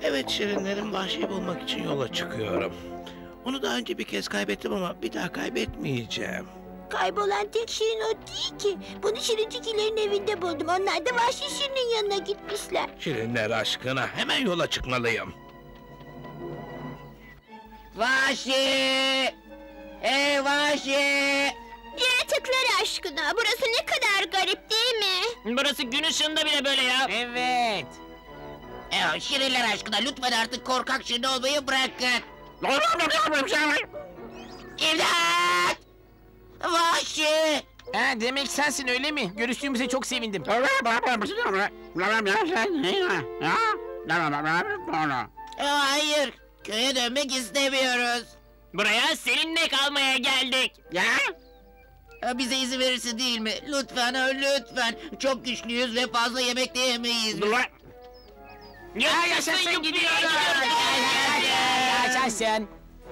Evet Şirinlerim, vahşi bulmak için yola çıkıyorum. Onu daha önce bir kez kaybettim ama bir daha kaybetmeyeceğim. Kaybolan tek Şirin o değil ki. Bunu Şirinciklerin evinde buldum. Onlar da Vahşi Şirin'in yanına gitmişler. Şirinler aşkına hemen yola çıkmalıyım. Vahşi! Hey Vahşi! Yaratıklar aşkına. Burası ne kadar garip değil mi? Burası gün ışığında bile böyle ya. Evet. Şirinler aşkına lütfen artık korkak şirin olmayı bırakın. İmdat! Vahşi! Ha, demek sensin öyle mi? Görüştüğümüze çok sevindim. Hayır, köye dönmek istemiyoruz. Buraya seninle kalmaya geldik. Bize izin verirsin değil mi? Lütfen, lütfen. Çok güçlüyüz ve fazla yemek de yemeyiz. Yaşasın gidiyoruz. Yaşasın.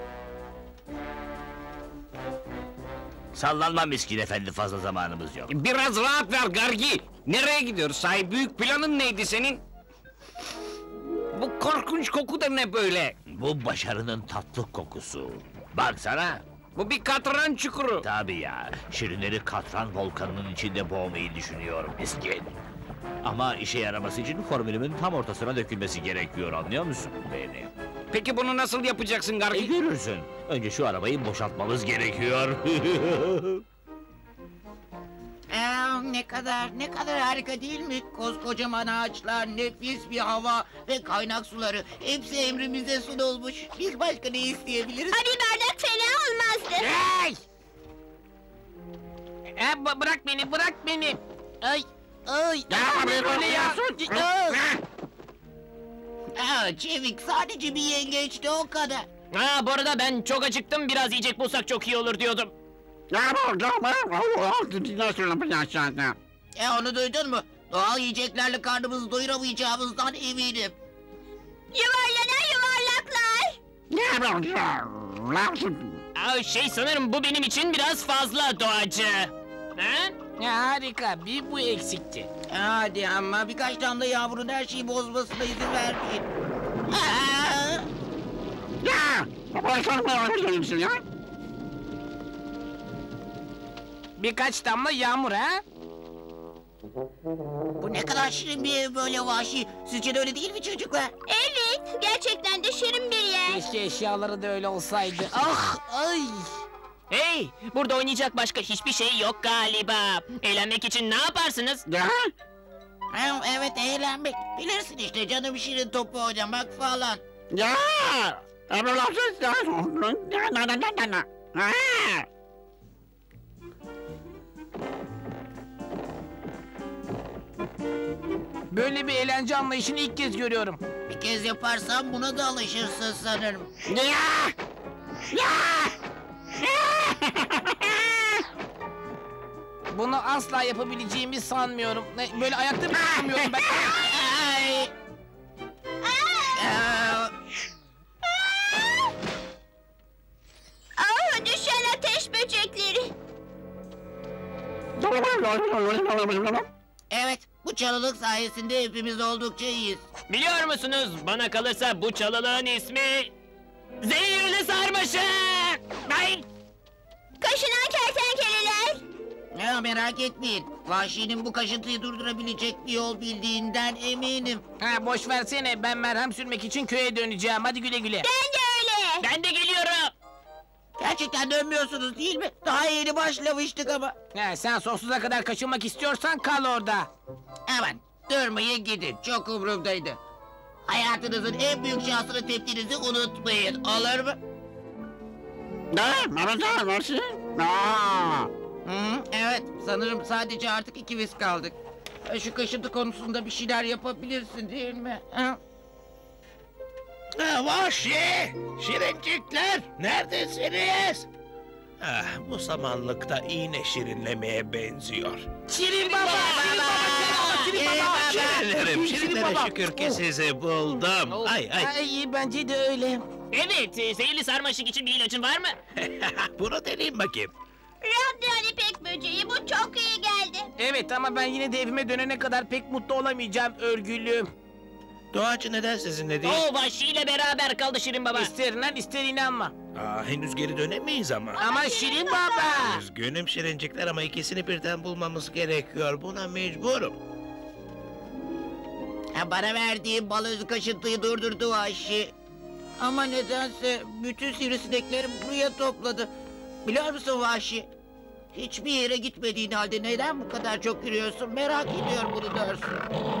Sallanma miskin efendi, fazla zamanımız yok. Biraz rahat ver Gargi. Nereye gidiyoruz? Sahi büyük planın neydi senin? Bu korkunç koku da ne böyle? Bu başarının tatlı kokusu. Baksana. Bu bir katran çukuru. Tabii ya, şirinleri katran volkanının içinde boğmayı düşünüyorum miskin. Ama işe yaraması için formülümün tam ortasına dökülmesi gerekiyor, anlıyor musun beni? Peki bunu nasıl yapacaksın Gargi? Görürsün. Önce şu arabayı boşaltmamız gerekiyor. Ne kadar harika değil mi? Koskocaman ağaçlar, nefis bir hava ve kaynak suları. Hepsi emrimize sunulmuş. Biz başka ne isteyebiliriz? Ha, bir bardak fena olmazdı. Hey! Bırak beni, bırak beni. Ay, ay. Böyle ya. Çevik, sadece bir yengeçti o kadar. Ha, bu arada ben çok acıktım. Biraz yiyecek bulsak çok iyi olur diyordum. Onu duydun mu? Doğal yiyeceklerle karnımızı doyuramayacağımızdan eminim. Yuvarlanan yuvarlaklar. Sanırım bu benim için biraz fazla doğacı. Ha? Harika, bir bu eksikti. Hadi ama birkaç damla yağmurun her şeyi bozmasına izin vermeyin. Aa! Birkaç damla yağmur ha? Bu ne kadar şirin bir ev böyle Vahşi. Sizce de öyle değil mi çocuklar? Evet, gerçekten de şirin bir yer. Keşke eşyaları da öyle olsaydı. Ah, ay. Hey, burada oynayacak başka hiçbir şey yok galiba. Eğlenmek için ne yaparsınız? Evet, eğlenmek. Bilirsin işte, canım şirin topu oynamak falan. Böyle bir eğlence anlayışını ilk kez görüyorum. Bir kez yaparsan buna da alışırsın sanırım. Bunu asla yapabileceğimi sanmıyorum. Böyle ayakta bile duramıyorum ben. Ay! Düşen ateş böcekleri. Evet, bu çalılık sayesinde hepimiz oldukça iyiyiz. Biliyor musunuz, bana kalırsa bu çalılığın ismi... Zehirli sarmaşık! Ay! Kaşınan kertenkeleler. Merak etmeyin, Vahşi'nin bu kaşıntıyı durdurabilecek bir yol bildiğinden eminim. Ha, boş versene, ben merhem sürmek için köye döneceğim. Hadi güle güle. Ben de öyle. Ben de geliyorum! Gerçekten dönmüyorsunuz değil mi? Daha yeni başlamıştık ama. Ha, sen sonsuza kadar kaçınmak istiyorsan kal orada. Hemen, durmayın gidin, çok umurumdaydı. Hayatınızın en büyük şansını tepkinizi unutmayın, olur mu? Evet, sanırım sadece artık ikimiz kaldık. Şu kaşıntı konusunda bir şeyler yapabilirsin değil mi? Vahşi! Şirincikler! Neredesiniz? Bu samanlıkta iğne şirinlemeye benziyor. Şirin baba! Şirin baba! Şirinlerim, şirinlere şükür ki sizi buldum. Ay. Ay, bence de öyle. Evet, zehirli sarmaşık için bir ilacın var mı? Bunu deneyim bakayım. Radyan ipek böceği, bu çok iyi geldi. Evet ama ben yine de evime dönene kadar pek mutlu olamayacağım örgülüm. Doğacı neden sizinle değil? O Vahşi ile beraber kaldı Şirin Baba. İster inan ister inanma. Henüz geri dönemeyiz ama. Ama Şirin Baba. Üzgünüm şirincikler ama ikisini birden bulmamız gerekiyor. Buna mecburum. Bana verdiğin bal özü kaşıntıyı durdurdu Vahşi. Ama nedense bütün sivrisinekleri buraya topladı. Biliyor musun Vahşi? Hiçbir yere gitmediğin halde neden bu kadar çok yürüyorsun? Merak ediyorum bunu dersin.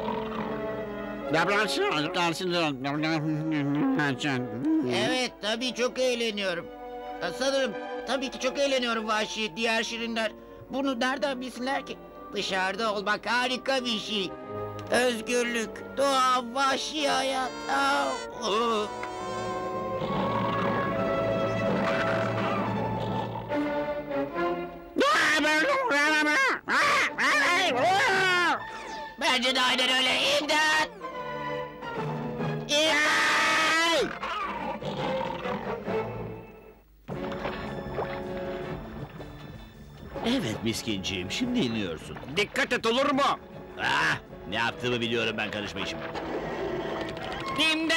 Evet, tabii çok eğleniyorum. Sanırım, tabii ki çok eğleniyorum Vahşi, diğer şirinler. Bunu nereden bilsinler ki? Dışarıda olmak harika bir şey. Özgürlük, doğa, vahşi hayat. Bence de aynen öyle. İmdat! İmdat! Evet miskinciğim, şimdi iniyorsun. Dikkat et olur mu? Ne yaptığımı biliyorum ben, karışma işime. İmdat!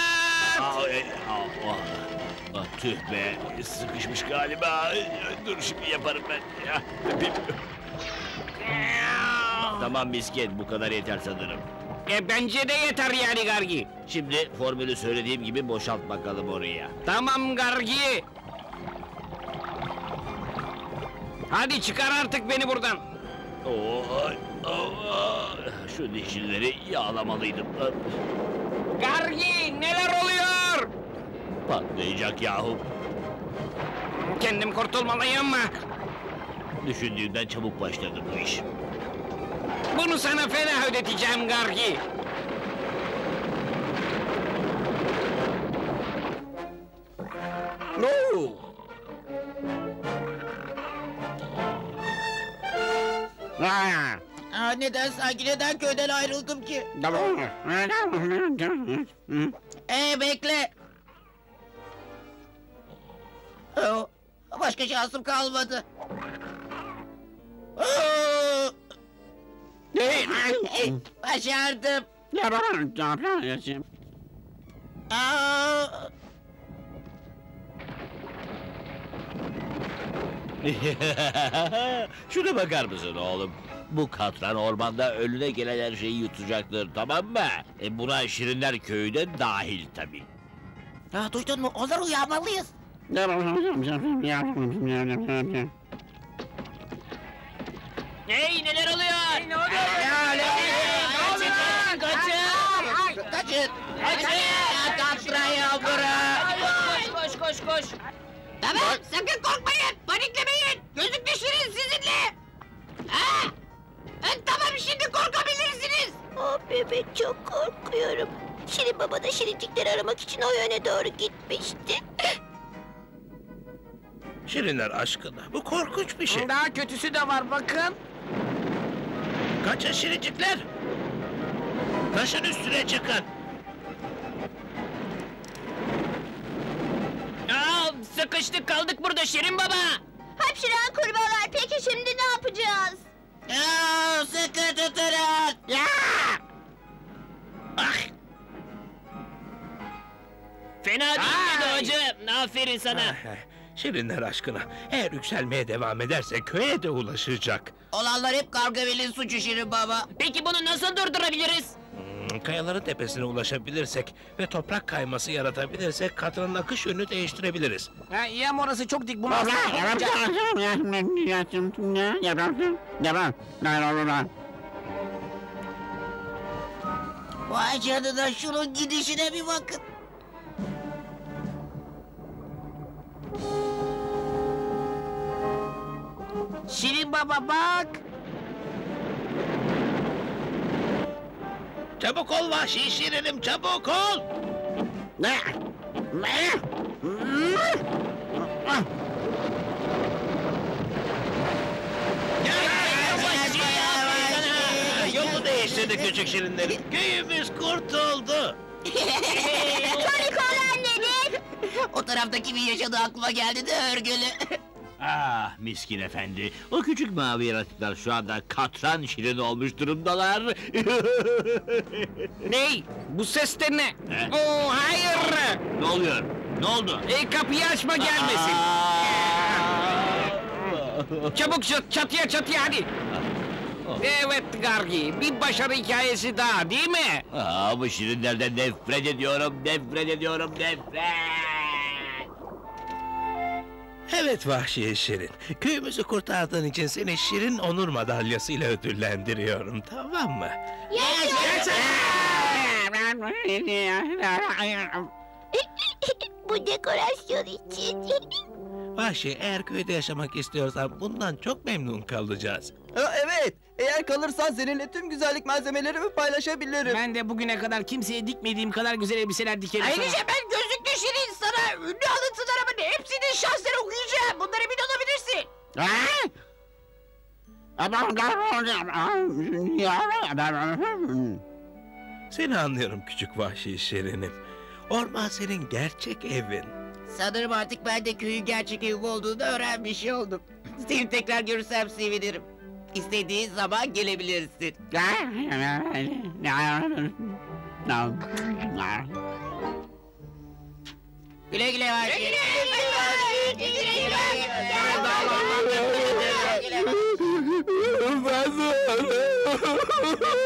Tüh be, sıkışmış galiba. Dur şimdi yaparım ben. Tamam miskin, bu kadar yeter sanırım. Bence de yeter yani Gargi. Şimdi formülü söylediğim gibi boşalt bakalım oraya. Tamam Gargi. Hadi çıkar artık beni buradan. Şu dişlileri yağlamalıydım. Gargi neler oluyor? Patlayacak yahu. Kendim kurtulmalıyım mı? Düşündüğümden çabuk başladı bu iş. Bunu sana fena ödeteceğim Gargi. Neden köyden ayrıldım ki? Bekle. Başka şansım kalmadı. Başardım. Şuna bakar mısın oğlum? Bu katran ormanda önüne gelen her şeyi yutacaktır, tamam mı? Buna Şirinler Köyü de dahil tabii. Duydun mu? Onları uyarmalıyız. Hey neler oluyor? Ne oluyor? Kaçın! Kaçın! Koş! Tamam, sakın korkmayın, paniklemeyin. Gözük düşürün sizinle. Tamam, şimdi korkabilirsiniz. Bebek çok korkuyorum. Şirin Baba da şirincikleri aramak için o yöne doğru gitmişti. Şirinler aşkına, bu korkunç bir şey. Daha kötüsü de var bakın. Kaçın şirincikler! Taşın üstüne çıkın! Sıkıştık kaldık burada Şirin Baba. Hapşıran kurbağalar, peki şimdi ne yapacağız? Sıkı tutun. Fena değil Doğacı. Aferin sana. Şirinler aşkına, eğer yükselmeye devam ederse köye de ulaşacak. Olanlar hep Gargamel'in suçu Şirin Baba. Peki bunu nasıl durdurabiliriz? Kayaların tepesine ulaşabilirsek ve toprak kayması yaratabilirsek katranın akış yönünü değiştirebiliriz. İyi ama orası çok dik. Bunu asla yapamayacağız. Vay canına, şunun gidişine bir bakın. Şirin Baba bak. Çabuk ol vahşi şirinim, çabuk ol! Yolu değiştirdi küçük şirinlerim. Köyümüz kurtuldu. Komik olan nedir? O tarafta kimin yaşadığı aklıma geldi de örgülü. Ah miskin efendi. O küçük mavi yaratıklar şu anda katran şirin olmuş durumdalar. Ney? Bu ses de ne? He? Oo hayır! Ne oluyor? Ne oldu? Kapıyı açma gelmesin. Çabuk çatıya hadi. Evet Gargi, bir başarı hikayesi daha değil mi? Bu şirinlerden nefret ediyorum, nefret ediyorum, nefret! Evet Vahşi Şirin. Köyümüzü kurtardığın için seni Şirin Onur Madalyası'yla ödüllendiriyorum, tamam mı? Bu dekorasyon için. Vahşi, eğer köyde yaşamak istiyorsan bundan çok memnun kalacağız. Evet, eğer kalırsan seninle tüm güzellik malzemelerimi paylaşabilirim. Ben de bugüne kadar kimseye dikmediğim kadar güzel elbiseler dikerim sana. Ayrıca ben gözlüklü Şirin sana ünlü alıntılarımın hepsinin şansları okuyacağım. Bunlara emin olabilirsin. Seni anlıyorum küçük Vahşi Şirin'im. Orman senin gerçek evin. Sanırım artık ben de köyün gerçek evim olduğunu öğrenmiş oldum. Seni tekrar görürsem sevinirim. İstediğin zaman gelebilirsin. Güle güle var. Ben de